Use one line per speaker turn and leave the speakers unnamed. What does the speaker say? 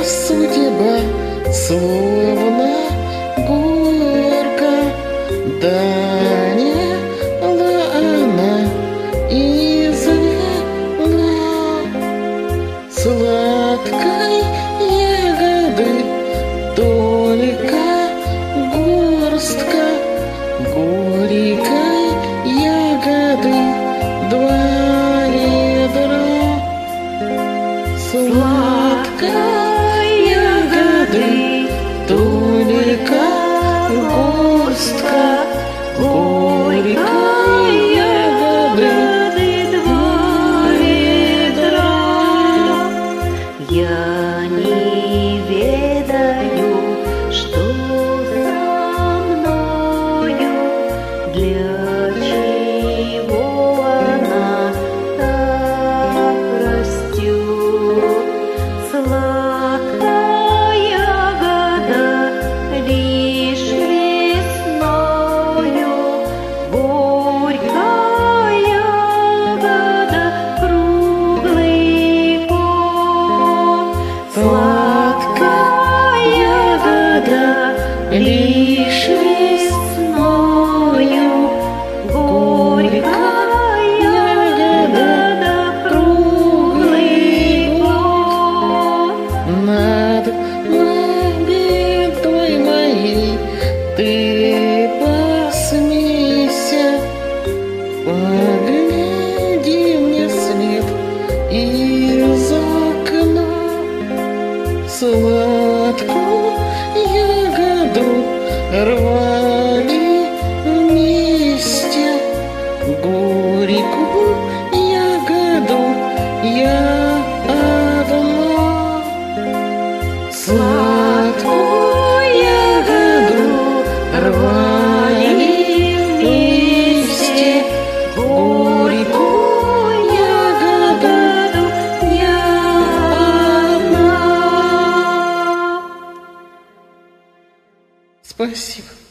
судьба, словно горка, да не она извела сладкой ягоды только горстка, горькой ягоды два ядра. Сладкой ягоды только горстка, горькой ягоды два ведра.
Я не ведаю, что со мною, для чего она так растет. Сладкая ягода лишь весною, горькая ягода круглый год.
Сладкая ягода лишь весною, горькая ягода круглый год. Над молитвой моей ты посмейся, погляди мне вслед из окна. Сладкую ягоду рвали вместе, горькую ягоду я одна. Сладкую ягоду рвали вместе, горькую ягоду я одна. Спасибо.